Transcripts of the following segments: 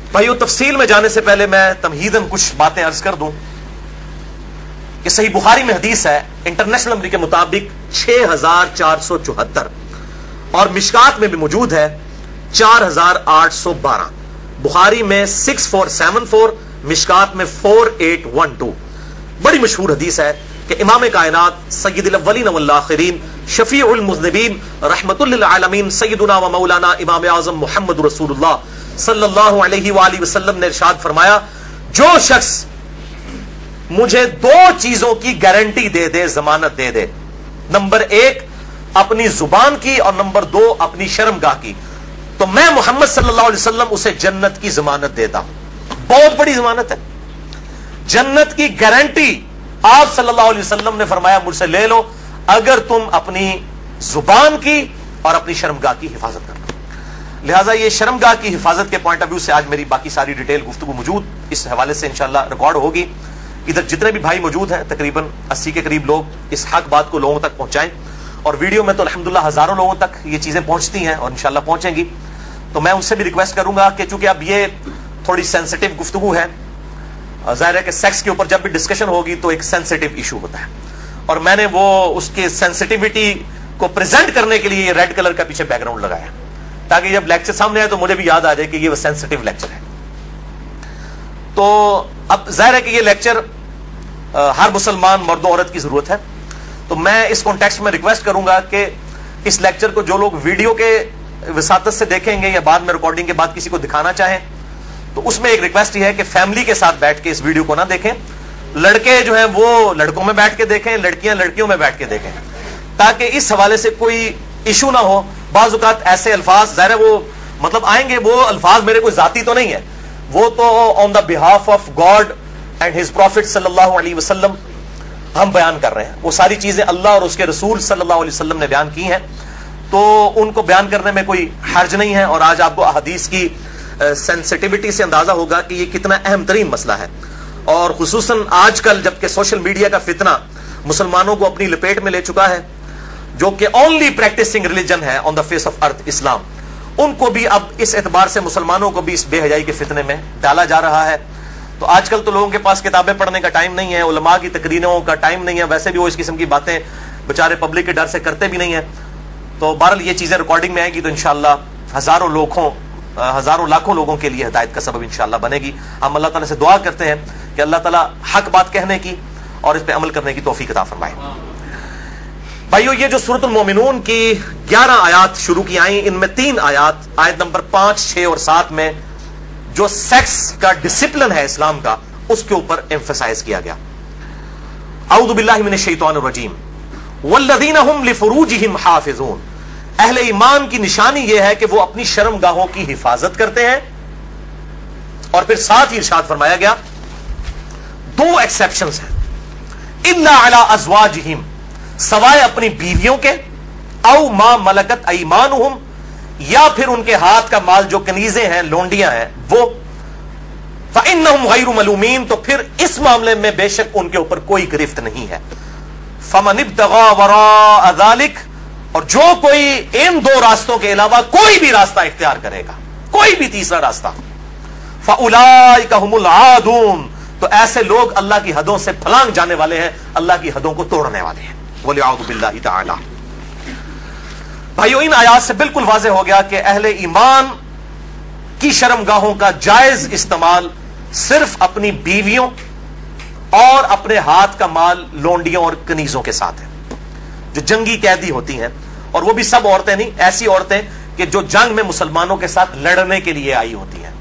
بھائیو تفصیل میں جانے سے پہلے میں تمہیداً کچھ باتیں عرض کر دوں کہ صحیح بخاری میں حدیث ہے انٹرنیشنل نمبر کے مطابق 6474 اور مشکات میں بھی موجود ہے 4812. بخاری میں 6474, مشکات میں 4812. بڑی مشہور حدیث ہے کہ امام کائنات سید الاولین والآخرین شفیع المذنبین رحمت للعالمین سیدنا و مولانا امام اعظم محمد رسول اللہ صلی اللہ علیہ وآلہ وسلم نے ارشاد فرمایا جو شخص مجھے 2 چیزوں کی گارنٹی دے دے، ضمانت دے دے، نمبر 1 اپنی زبان کی اور نمبر 2 اپنی شرمگاہ کی، تو میں محمد صلی اللہ علیہ وسلم اسے جنت کی ضمانت دیتا ہوں. بہت بڑی ضمانت ہے، جنت کی گارنٹی. آپ صلی اللہ علیہ وسلم نے فرمایا مجھ سے لے لو اگر تم اپنی زبان کی اور اپنی شرمگاہ کی حفاظت کرنا. لہٰذا یہ شرمگاہ کی حفاظت کے پوائنٹ آف ویو سے آج میری باقی ساری ڈیٹیل گفتگو موجود اس حوالے سے انشاءاللہ ریکارڈ ہوگی. ادھر جتنے بھی بھائی موجود ہیں تقریباً 80 کے قریب لوگ اس حق بات کو لوگوں تک پہنچائیں، اور ویڈیو میں تو الحمدللہ ہزاروں لوگوں تک یہ چیزیں پہنچتی ہیں اور انشاءاللہ پہنچیں گی. تو میں ان سے بھی ریکویسٹ کروں گا کہ چونکہ اب یہ تھوڑی سینسٹیو گفتگو ہے، ظاہر ہے کہ سیکس کے اوپر جب بھی ڈسکشن ہوگی تو ایک سینسٹیو ایشو ہوتا ہے، اور میں نے وہ اس کے سینسٹیوٹی کو پریزنٹ کرنے کے لیے یہ ریڈ کلر کا پیچھے بیک گراؤنڈ لگایا تاکہ جب لیکچر سامنے آئے تو مجھے بھی یاد آ جائے کہ یہ وہ سینسٹیو لیکچر ہے. تو اب ظاہر ہے کہ یہ لیکچر ہر مسلمان مرد و عورت کی ضرورت ہے، تو میں اس کانٹیکسٹ میں ریکویسٹ کروں گا کہ اس لیکچر کو جو لوگ ویڈیو کے وساطت سے دیکھیں گے یا بعد میں ریکارڈنگ کے بعد کسی کو دکھانا چاہیں تو اس میں ایک ریکویسٹ یہ ہے کہ فیملی کے ساتھ بیٹھ کے اس ویڈیو کو نہ دیکھیں. لڑکے جو ہیں وہ لڑکوں میں بیٹھ کے دیکھیں، لڑکیاں لڑکیوں میں بیٹھ کے دیکھیں، تاکہ اس حوالے سے کوئی ایشو نہ ہو. بعض اوقات ایسے الفاظ ظاہر ہے وہ مطلب آئیں گے، وہ الفاظ میرے کوئی ذاتی تو نہیں ہے، وہ تو on the behalf of God and his prophet صلی اللہ علیہ وسلم ہم بیان کر رہے ہیں. وہ ساری چیزیں اللہ اور اس کے رسول صلی اللہ علیہ وسلم نے بیان کی ہیں، تو ان کو بیان کرنے میں کوئی حرج نہیں ہے. اور آج آپ کو احادیث کی سینسٹیوٹی سے اندازہ ہوگا کہ یہ کتنا اہم ترین مسئلہ ہے، اور خصوصاً آج کل جبکہ سوشل میڈیا کا فتنہ مسلمانوں کو اپنی لپیٹ میں لے چکا ہے، جو کہ اونلی پریکٹسنگ ریلیجن ہے آن دا فیس آف ارتھ اسلام، ان کو بھی اب اس اعتبار سے مسلمانوں کو بھی اس بے حیائی کے فتنے میں ڈالا جا رہا ہے. تو آج کل تو لوگوں کے پاس کتابیں پڑھنے کا ٹائم نہیں ہے، علماء کی تقریروں کا ٹائم نہیں ہے، ویسے بھی وہ اس قسم کی باتیں بےچارے پبلک کے ڈر سے کرتے بھی نہیں ہیں. تو بہرحال یہ چیزیں ریکارڈنگ میں آئیں گی تو انشاءاللہ ہزاروں لاکھوں لوگوں کے لیے ہدایت کا سبب انشاءاللہ بنے گی. ہم اللہ تعالیٰ سے دعا کرتے ہیں کہ اللہ تعالیٰ حق بات کہنے کی اور اس پہ عمل کرنے کی توفیق عطا فرمائے. بھائیو یہ جو سورۃ المومنون کی 11 آیات شروع کی آئیں، ان میں 3 آیات آیت نمبر 5، 6 اور 7 میں جو سیکس کا ڈسپلن ہے اسلام کا اس کے اوپر ایمفسائز کیا گیا. اعوذ باللہ من الشیطان الرجیم والذین هم لفروجهم حافظون. اہل ایمان کی نشانی یہ ہے کہ وہ اپنی شرمگاہوں کی حفاظت کرتے ہیں، اور پھر ساتھ ہی ارشاد فرمایا گیا 2 ایکسیپشنز ہیں، الا علی ازواجہم، سوائے اپنی بیویوں کے، او ما ملکت ایمانہم، یا پھر ان کے ہاتھ کا مال جو کنیزیں ہیں، لونڈیاں ہیں وہ، فإنہم غیر ملومین، تو پھر اس معاملے میں بے شک ان کے اوپر کوئی گرفت نہیں ہے. فمن ابتغى وراء ذلك، اور جو کوئی ان 2 راستوں کے علاوہ کوئی بھی راستہ اختیار کرے گا، کوئی بھی تیسرا راستہ، فأولئک هم العادون، تو ایسے لوگ اللہ کی حدوں سے پھلانگ جانے والے ہیں، اللہ کی حدوں کو توڑنے والے ہیں. وَلِعَوْذُ بِاللَّهِ تَعَالَى. بھائیو ان آیات سے بالکل واضح ہو گیا کہ اہل ایمان کی شرمگاہوں کا جائز استعمال صرف اپنی بیویوں اور اپنے ہاتھ کا مال لونڈیوں اور کنیزوں کے ساتھ ہے، جو جنگی قیدی ہوتی ہیں، اور وہ بھی سب عورتیں نہیں، ایسی عورتیں کہ جو جنگ میں مسلمانوں کے ساتھ لڑنے کے لیے آئی ہوتی ہیں.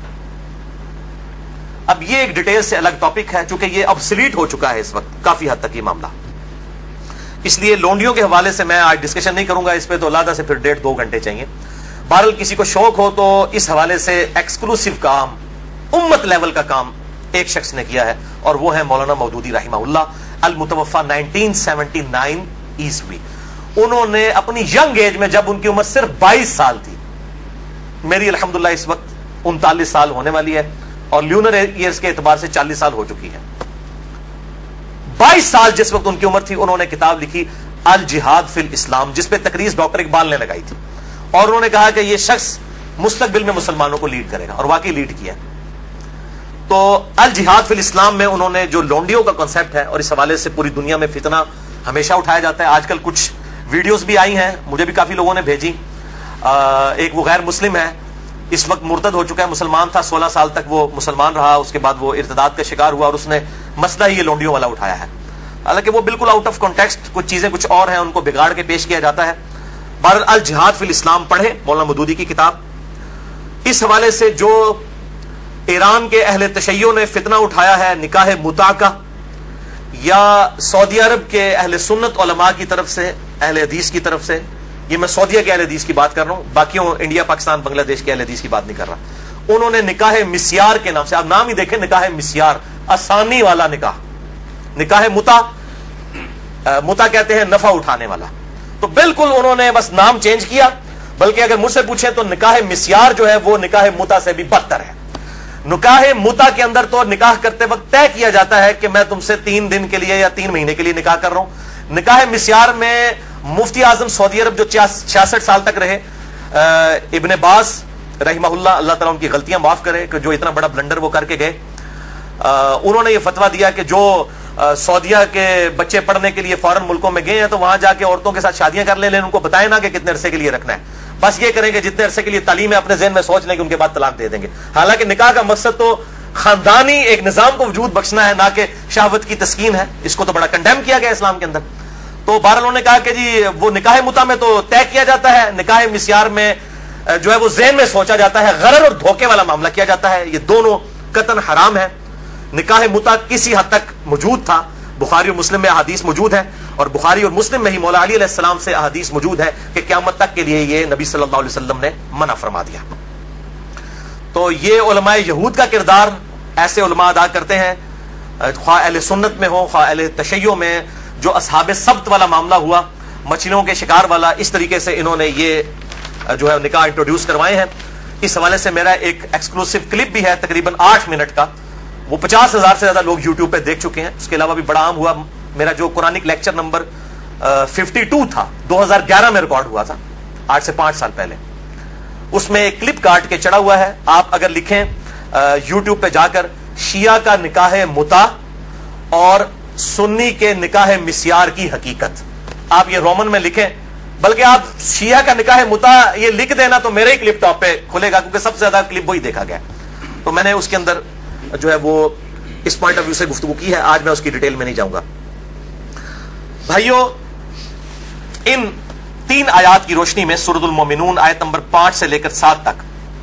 اب یہ ایک ڈیٹیل سے الگ ٹاپک ہے، چونکہ یہ ابسلیٹ ہو چکا ہے اس وقت کافی حد تک یہ معاملہ، اس لیے لونڈیوں کے حوالے سے میں آج ڈسکشن نہیں کروں گا اس پہ، تو علیحدہ سے پھر 1.5-2 گھنٹے چاہیے. بہرحال کسی کو شوق ہو تو اس حوالے سے ایکسکلوسیو کام، امت لیول کا کام ایک شخص نے کیا ہے، اور وہ ہے مولانا مودودی رحمہ اللہ، المتوفا 1979 عیسوی. انہوں نے اپنی ینگ ایج میں، جب ان کی عمر صرف 22 سال تھی، میری الحمدللہ اس وقت 39 سال ہونے والی ہے، اور لیونر ایئرز کے اعتبار سے 40 سال ہو چکی ہے. 22 سال جس وقت ان کی عمر تھی، انہوں نے کتاب لکھی الجہاد فی الاسلام، جس پہ تقریر ڈاکٹر اقبال نے لگائی تھی، اور انہوں نے کہا کہ یہ شخص مستقبل میں مسلمانوں کو لیڈ کرے گا، اور واقعی لیڈ کیا. تو الجہاد فی الاسلام میں انہوں نے جو لونڈیوں کا کنسپٹ ہے، اور اس حوالے سے پوری دنیا میں فتنہ ہمیشہ اٹھایا جاتا ہے. آج کل کچھ ویڈیوز بھی آئی ہیں، مجھے بھی کافی لوگوں نے بھیجی. ایک وہ غیر مسلم ہے، اس وقت مرتد ہو چکا ہے، مسلمان تھا 16 سال تک وہ مسلمان رہا، اس کے بعد وہ ارتداد کا شکار ہوا اور اس نے مسئلہ ہی یہ لونڈیوں والا اٹھایا ہے. حالانکہ وہ بالکل آؤٹ آف کانٹیکسٹ، کچھ چیزیں کچھ اور ہیں، ان کو بگاڑ کے پیش کیا جاتا ہے. بہرحال الجہاد فی الاسلام پڑھیں، مولانا مودودی کی کتاب. اس حوالے سے جو ایران کے اہل تشیع نے فتنہ اٹھایا ہے نکاح متع کا، یا سعودی عرب کے اہل سنت علماء کی طرف سے، اہل حدیث کی طرف سے، یہ میں سعودیہ کے اہل حدیث کی بات کر رہا ہوں، باقیوں انڈیا پاکستان بنگلہ دیش کے اہل حدیث کی بات نہیں کر رہا. انہوں نے نکاح مسیار کے نام سے، آپ نام ہی دیکھیں، نکاح مسیار، آسانی والا نکاح. نکاح متع، متع کہتے ہیں نفع اٹھانے والا. تو بالکل انہوں نے بس نام چینج کیا، بلکہ اگر مجھ سے پوچھیں تو نکاح مسیار جو ہے وہ نکاح متع سے بھی بدتر ہے. نکاح متع کے اندر تو نکاح کرتے وقت طے کیا جاتا ہے کہ میں تم سے 3 دن کے لیے یا 3 مہینے کے لیے نکاح کر رہا ہوں. نکاح مسیار میں مفتی اعظم سعودی عرب جو 66 سال تک رہے، ابن باز رحمہ اللہ، اللہ تعالیٰ ان کی غلطیاں معاف کرے کہ جو اتنا بڑا بلنڈر وہ کر کے گئے، انہوں نے یہ فتویٰ دیا کہ جو سعودیہ کے بچے پڑھنے کے لیے فارن ملکوں میں گئے ہیں تو وہاں جا کے عورتوں کے ساتھ شادیاں کر لیں، لیکن ان کو بتائیں نا کہ کتنے عرصے کے لیے رکھنا ہے. بس یہ کریں کہ جتنے عرصے کے لیے تعلیم ہے اپنے ذہن میں سوچ لیں کہ ان کے بعد طلاق دے دیں گے. حالانکہ نکاح کا مقصد تو خاندانی ایک نظام کو وجود بخشنا ہے، نہ کہ شہوت کی تسکین ہے. اس کو تو بڑا کنڈیم کیا گیا اسلام کے اندر. تو بہرحال انہوں نے کہا کہ جی وہ نکاح متع میں تو طے کیا جاتا ہے، نکاح مسیار میں جو ہے وہ ذہن میں سوچا جاتا ہے، غرر اور دھوکے والا معاملہ کیا جاتا ہے. یہ دونوں قطعاً حرام ہے. نکاح متع کسی حد تک موجود تھا، بخاری اور مسلم میں احادیث موجود ہیں، اور بخاری اور مسلم میں ہی مولا علی علیہ السلام سے احادیث موجود ہے کہ قیامت تک کے لیے یہ نبی صلی اللہ علیہ وسلم نے منع فرما دیا. تو یہ علماء یہود کا کردار ایسے علماء ادا کرتے ہیں، خواہ اہل سنت میں ہو خواہ اہل تشیع میں. جو اصحاب سبت والا معاملہ ہوا، مچھلیوں کے شکار والا، اس طریقے سے انہوں نے یہ جو ہے نکاح انٹروڈیوس کروائے ہیں. اس حوالے سے میرا ایک ایکسکلوسیو کلپ بھی ہے تقریباً 8 منٹ کا، وہ 50,000 سے زیادہ لوگ یوٹیوب پہ دیکھ چکے ہیں. اس کے علاوہ بھی بڑا عام ہوا میرا جو قرآنک لیکچر نمبر 52 تھا، 2011 میں ریکارڈ ہوا تھا، آج سے 5 سال پہلے. اس میں ایک کلپ کاٹ کے چڑھا ہوا ہے. آپ اگر لکھیں یوٹیوب پہ جا کر شیعہ کا نکاح متع اور سنی کے نکاح مسیار کی حقیقت، آپ یہ رومن میں لکھیں، بلکہ آپ شیعہ کا نکاح متع یہ لکھ دینا تو میرے ہی کلپ ٹاپ پہ کھلے گا، کیونکہ سب سے زیادہ کلپ وہی دیکھا گیا. تو میں نے اس کے اندر جو ہے وہ اس پوائنٹ آف ویو سے گفتگو کی ہے. آج میں اس کی ڈیٹیل میں نہیں جاؤں گا. بھائیو، ان 3 آیات کی روشنی میں سورۃ المومنون آیت نمبر 5 سے لے کر 7 تک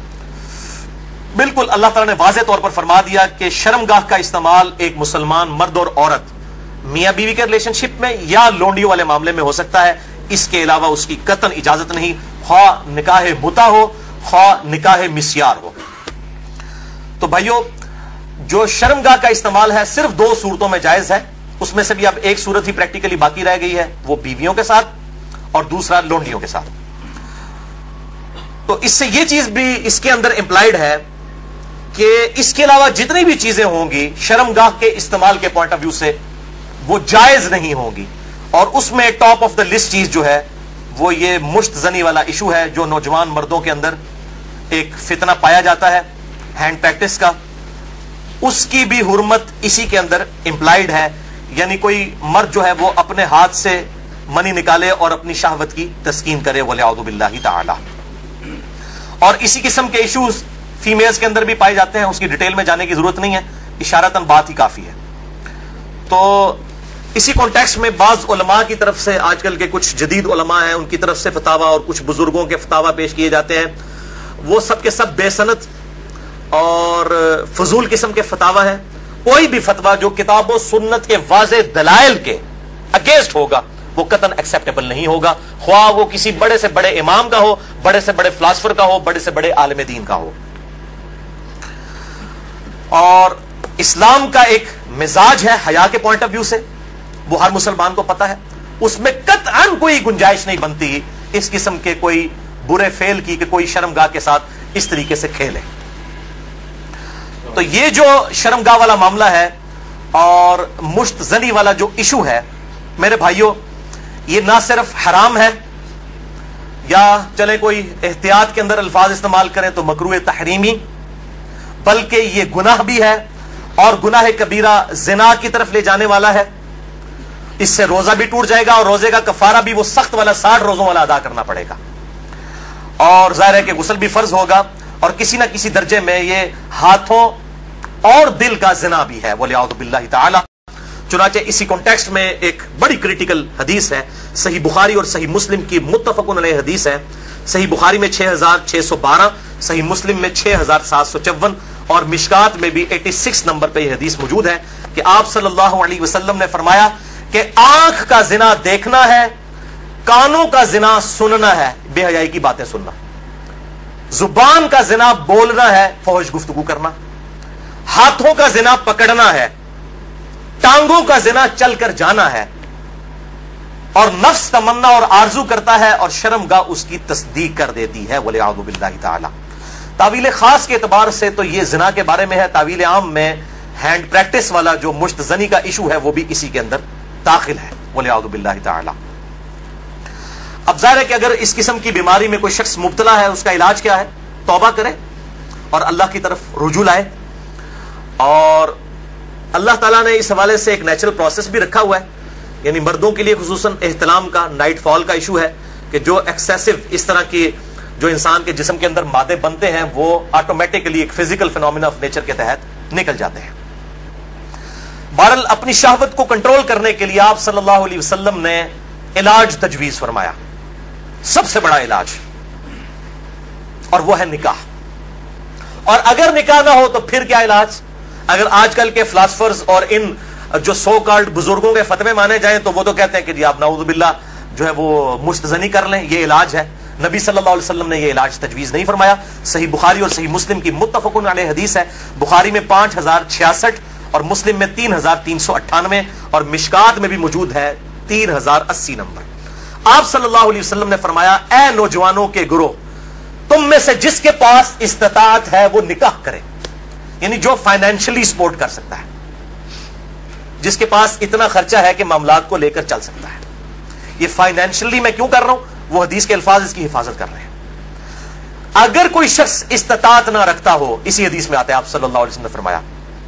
بالکل اللہ تعالیٰ نے واضح طور پر فرما دیا کہ شرمگاہ کا استعمال ایک مسلمان مرد اور عورت میاں بیوی کے ریلیشن شپ میں یا لونڈیوں والے معاملے میں ہو سکتا ہے. اس کے علاوہ اس کی قطعاً اجازت نہیں، خواہ نکاح متع ہو خواہ نکاح مسیار ہو. تو بھائیو، جو شرمگاہ کا استعمال ہے صرف 2 صورتوں میں جائز ہے. اس میں سے بھی اب ایک صورت ہی پریکٹیکلی باقی رہ گئی ہے، وہ بیویوں کے ساتھ، اور دوسرا لونڈیوں کے ساتھ. تو اس سے یہ چیز بھی اس کے اندر امپلائڈ ہے کہ اس کے علاوہ جتنی بھی چیزیں ہوں گی شرمگاہ کے استعمال کے پوائنٹ آف ویو سے وہ جائز نہیں ہوں گی. اور اس میں ٹاپ آف دا لسٹ چیز جو ہے وہ یہ مشت زنی والا ایشو ہے، جو نوجوان مردوں کے اندر ایک فتنہ پایا جاتا ہے ہینڈ پریکٹس کا. اس کی بھی حرمت اسی کے اندر امپلائڈ ہے. یعنی کوئی مرد جو ہے وہ اپنے ہاتھ سے منی نکالے اور اپنی شہوت کی تسکین کرے، وَلِعَوْذُ بِاللَّهِ تَعَالَى. اور اسی قسم کے ایشوز فیمیلز کے اندر بھی پائے جاتے ہیں. اس کی ڈیٹیل میں جانے کی ضرورت نہیں ہے، اشارتاً بات ہی کافی ہے. تو اسی کانٹیکسٹ میں بعض علماء کی طرف سے، آج کل کے کچھ جدید علماء ہیں ان کی طرف سے فتاویٰ اور کچھ بزرگوں کے فتاویٰ پیش کیے جاتے ہیں. وہ سب کے سب بے سند اور فضول قسم کے فتاویٰ ہیں. کوئی بھی فتویٰ جو کتاب و سنت کے واضح دلائل کے اگینسٹ ہوگا وہ قطعاً ایکسیپٹیبل نہیں ہوگا، خواہ وہ کسی بڑے سے بڑے امام کا ہو، بڑے سے بڑے فلاسفر کا ہو، بڑے سے بڑے عالم دین کا ہو. اور اسلام کا ایک مزاج ہے حیا کے پوائنٹ آف ویو سے، وہ ہر مسلمان کو پتا ہے. اس میں قطعاً کوئی گنجائش نہیں بنتی اس قسم کے کوئی برے فعل کی کہ کوئی شرمگاہ کے ساتھ اس طریقے سے کھیلے. تو یہ جو شرمگاہ والا معاملہ ہے اور مشت زنی والا جو ایشو ہے میرے بھائیوں، یہ نہ صرف حرام ہے، یا چلے کوئی احتیاط کے اندر الفاظ استعمال کریں تو مکروہ تحریمی، بلکہ یہ گناہ بھی ہے اور گناہ کبیرہ زنا کی طرف لے جانے والا ہے. اس سے روزہ بھی ٹوٹ جائے گا اور روزے کا کفارہ بھی وہ سخت والا 60 روزوں والا ادا کرنا پڑے گا. اور ظاہر ہے کہ غسل بھی فرض ہوگا, اور کسی نہ کسی درجے میں یہ ہاتھوں اور دل کا زنا بھی ہے وَلِعَوْذُ بِاللَّهِ تعالی. چنانچہ اسی کانٹیکسٹ میں ایک بڑی کریٹیکل حدیث ہے, صحیح بخاری اور صحیح مسلم کی متفقن علیہ حدیث ہے. صحیح بخاری میں 6612, صحیح مسلم میں 6754 اور مشکات میں بھی 86 نمبر پہ یہ حدیث موجود ہے کہ آپ صلی اللہ علیہ وسلم نے فرمایا کہ آنکھ کا زنا دیکھنا ہے, کانوں کا زنا سننا ہے, بے حیائی کی باتیں سننا, زبان کا زنا بولنا ہے, فحش گفتگو کرنا, ہاتھوں کا زنا پکڑنا ہے, ٹانگوں کا زنا چل کر جانا ہے, اور نفس تمنا اور آرزو کرتا ہے اور شرمگاہ اس کی تصدیق کر دیتی ہے وَلِعَوْذُ بِاللَّهِ تعالی. تعویل خاص کے اعتبار سے تو یہ زنا کے بارے میں ہے. تعویل عام میں ہینڈ پریکٹس والا جو مشت زنی کا ایشو ہے وہ بھی اسی کے اندر داخل ہے وَلِعَوْذُ بِاللَّهِ تعالی. اب ظاہر ہے کہ اگر اس قسم کی بیماری میں کوئی شخص مبتلا ہے, اس کا علاج کیا ہے؟ توبہ کرے اور اللہ کی طرف رجوع لائے. اور اللہ تعالیٰ نے اس حوالے سے ایک نیچرل پروسیس بھی رکھا ہوا ہے, یعنی مردوں کے لیے خصوصاً احتلام کا, نائٹ فال کا ایشو ہے کہ جو ایکسیسو اس طرح کی جو انسان کے جسم کے اندر مادے بنتے ہیں وہ آٹومیٹکلی ایک فزیکل فینومینا آف نیچر کے تحت نکل جاتے ہیں. بہرحال اپنی شہوت کو کنٹرول کرنے کے لیے آپ صلی اللہ علیہ وسلم نے علاج تجویز فرمایا, سب سے بڑا علاج, اور وہ ہے نکاح. اور اگر نکاح نہ ہو تو پھر کیا علاج؟ اگر آج کل کے فلاسفرز اور ان جو سو کالڈ بزرگوں کے فتوے مانے جائیں تو وہ تو کہتے ہیں کہ جی آپ نعوذ باللہ جو ہے وہ مستزنی کر لیں, یہ علاج ہے. نبی صلی اللہ علیہ وسلم نے یہ علاج تجویز نہیں فرمایا. صحیح بخاری اور صحیح مسلم کی متفقن علیہ حدیث ہے. بخاری میں 5066 اور مسلم میں 3398 اور مشکات میں بھی موجود ہے 3080 نمبر. آپ صلی اللہ علیہ وسلم نے فرمایا, اے نوجوانوں کے گروہ, تم میں سے جس کے پاس استطاعت ہے وہ نکاح کرے, یعنی جو فائنینشلی سپورٹ کر سکتا ہے, جس کے پاس اتنا خرچہ ہے کہ معاملات کو لے کر چل سکتا ہے. یہ فائنینشلی میں کیوں کر رہا ہوں, وہ حدیث کے الفاظ اس کی حفاظت کر رہے ہیں. اگر کوئی شخص استطاعت نہ رکھتا ہو, اسی حدیث میں آتا ہے آپ صلی اللہ علیہ وسلم نے فرمایا,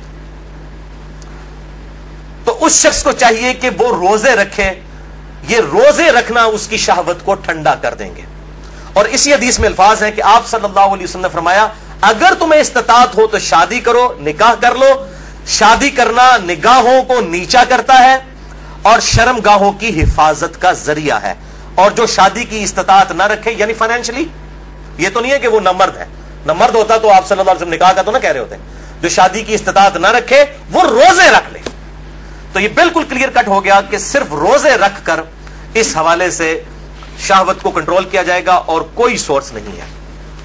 تو اس شخص کو چاہیے کہ وہ روزے رکھے. یہ روزے رکھنا اس کی شہوت کو ٹھنڈا کر دیں گے. اور اسی حدیث میں الفاظ ہیں کہ آپ صلی اللہ علیہ وسلم نے فرمایا, اگر تمہیں استطاعت ہو تو شادی کرو, نکاح کر لو. شادی کرنا نگاہوں کو نیچا کرتا ہے اور شرم گاہوں کی حفاظت کا ذریعہ ہے. اور جو شادی کی استطاعت نہ رکھے, یعنی فائنینشلی, یہ تو نہیں ہے کہ وہ نہ مرد ہے, نہ مرد ہوتا تو آپ صلی اللہ علیہ وسلم نکاح کا تو نہ کہہ رہے ہوتے. جو شادی کی استطاعت نہ رکھے وہ روزے رکھ لے. تو یہ بالکل کلیئر کٹ ہو گیا کہ صرف روزے رکھ کر اس حوالے سے شہوت کو کنٹرول کیا جائے گا اور کوئی سورس نہیں ہے.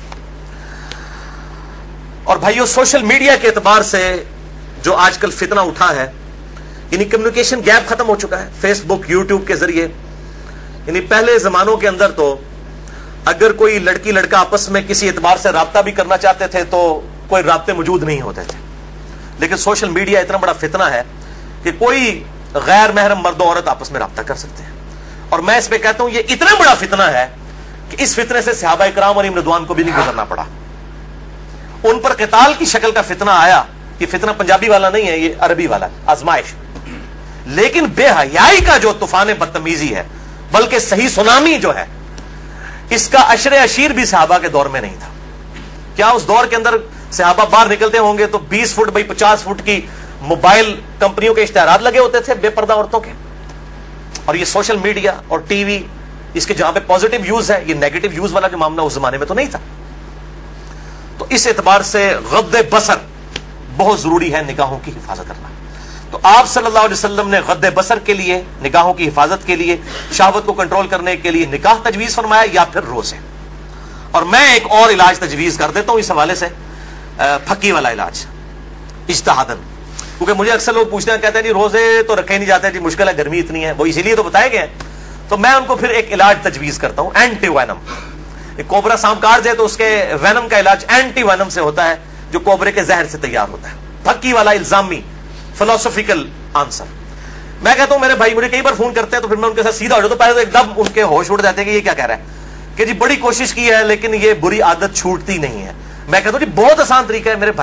اور بھائیو, سوشل میڈیا کے اعتبار سے جو آج کل فتنہ اٹھا ہے, یعنی کمیونیکیشن گیپ ختم ہو چکا ہے فیس بک, یوٹیوب کے ذریعے. یعنی پہلے زمانوں کے اندر تو اگر کوئی لڑکی لڑکا آپس میں کسی اعتبار سے رابطہ بھی کرنا چاہتے تھے تو کوئی رابطے موجود نہیں ہوتے تھے. لیکن سوشل میڈیا اتنا بڑا فتنہ ہے کہ کوئی غیر محرم مرد و عورت آپس میں رابطہ کر سکتے ہیں. اور میں اس پہ کہتا ہوں یہ اتنا بڑا فتنہ ہے کہ اس فتنے سے صحابہ کرام علیہم رضوان کو بھی نہیں گزرنا پڑا. ان پر قتال کی شکل کا فتنہ آیا. یہ فتنہ پنجابی والا نہیں ہے, یہ عربی والا آزمائش. لیکن بے حیائی کا جو طوفان بدتمیزی ہے, بلکہ صحیح سونامی جو ہے, اس کا عشر عشیر بھی صحابہ کے دور میں نہیں تھا. کیا اس دور کے اندر صحابہ باہر نکلتے ہوں گے تو 20 فٹ بائی 50 فٹ کی موبائل کمپنیوں کے اشتہارات لگے ہوتے تھے بے پردہ عورتوں کے. اور یہ سوشل میڈیا اور ٹی وی, اس کے جہاں پہ پازیٹیو یوز ہے, یہ نیگیٹو یوز والا جو معاملہ اس زمانے میں تو نہیں تھا. تو اس اعتبار سے غض بصر بہت ضروری ہے نگاہوں کی حفاظت کرنا. تو آپ صلی اللہ علیہ وسلم نے غض بصر کے لیے, نگاہوں کی حفاظت کے لیے, شہوت کو کنٹرول کرنے کے لیے نکاح تجویز فرمایا یا پھر روزے. اور میں ایک اور علاج تجویز کر دیتا ہوں اس حوالے سے, پھکی والا علاج اجتہادن. کیونکہ مجھے اکثر لوگ پوچھتے ہیں, کہتے ہیں جی روزے تو رکھے نہیں جاتے, جی مشکل ہے, گرمی اتنی ہے, وہ اسی لیے تو بتائے گئے ہیں. تو میں ان کو پھر ایک علاج تجویز کرتا ہوں, اینٹی وینم. کوبرا سانپ کاٹ جائے تو اس کے وینم کا علاج اینٹی وینم سے ہوتا ہے, جو کوبرے کے زہر سے تیار ہوتا ہے. پھکی والا الزامی فلسفیکل آنسر. میں کہتا ہوں میرے بھائی مجھے کئی بار فون کرتے ہیں تو پھر میں ان کے ساتھ سیدھا ہو جاتا ہوں. پہلے تو ایک دم ان کے ہوش اڑ جاتے ہیں کہ یہ کیا کہہ رہا ہے, کہ جی بڑی کوشش کی ہے لیکن یہ بری عادت چھوٹتی نہیں ہے. میں کہتا ہوں جی بہت آسان طریقہ ہے میرے بھائی,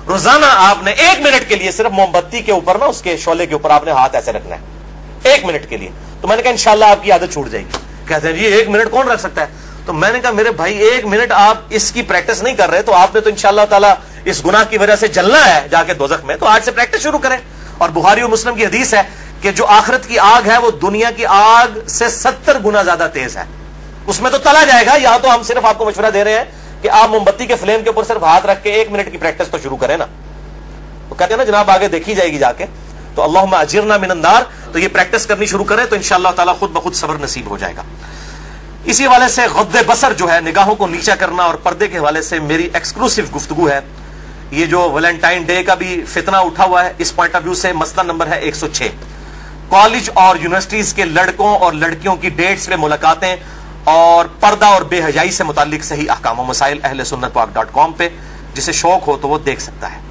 روزانہ آپ نے 1 منٹ کے لیے صرف موم بتی کے اوپر نا، اس کے شعلے کے اوپر آپ نے ہاتھ ایسے رکھنا ہے 1 منٹ کے لیے. تو میں نے کہا انشاءاللہ آپ کی عادت چھوٹ جائے گی. کہتے ہیں جی 1 منٹ کون رکھ سکتا ہے؟ تو میں نے کہا میرے بھائی 1 منٹ آپ اس کی پریکٹس نہیں کر رہے تو آپ نے تو انشاءاللہ تعالی اس گناہ کی وجہ سے جلنا ہے جا کے دوزخ میں. تو آج سے پریکٹس شروع کریں. اور بخاری و مسلم کی حدیث ہے کہ جو آخرت کی آگ ہے وہ دنیا کی آگ سے 70 گنا زیادہ تیز ہے. اس میں تو تلا جائے گا. یہاں تو ہم صرف آپ کو مشورہ دے رہے ہیں کہ آپ موم بتی کے فلیم کے اوپر صرف ہاتھ رکھ کے 1 منٹ کی پریکٹس تو شروع کریں نا. تو کہتے ہیں نا جناب آگے دیکھی جائے گی جا کے. تو اللہم اجرنا من النار. تو یہ پریکٹس کرنی شروع کریں تو انشاءاللہ تعالی خود بخود صبر نصیب ہو جائے گا. اسی حوالے سے غض بصر جو ہے، نگاہوں کو نیچا کرنا، اور پردے کے حوالے سے میری ایکسکلوسیو گفتگو ہے. یہ جو ویلنٹائن ڈے کا بھی فتنہ اٹھا ہوا ہے، اس پوائنٹ آف ویو سے مسئلہ نمبر ہے 106. کالج اور یونیورسٹیز کے لڑکوں اور لڑکیوں کی ڈیٹس پہ ملاقاتیں اور پردہ اور بے حیائی سے متعلق صحیح احکام و مسائل اہل سنت پاک .com پہ. جسے شوق ہو تو وہ دیکھ سکتا ہے.